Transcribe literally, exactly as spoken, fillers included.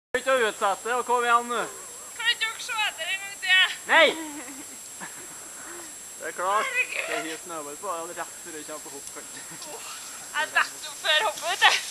Ikke å utsette, og kom igjen nå. Kan ikke dere se etter en gang til? Nei! Det er klart. Det er helt snøball på, og rett før jeg kommer på hoppkant. Jeg detter opp før hoppet, vet du.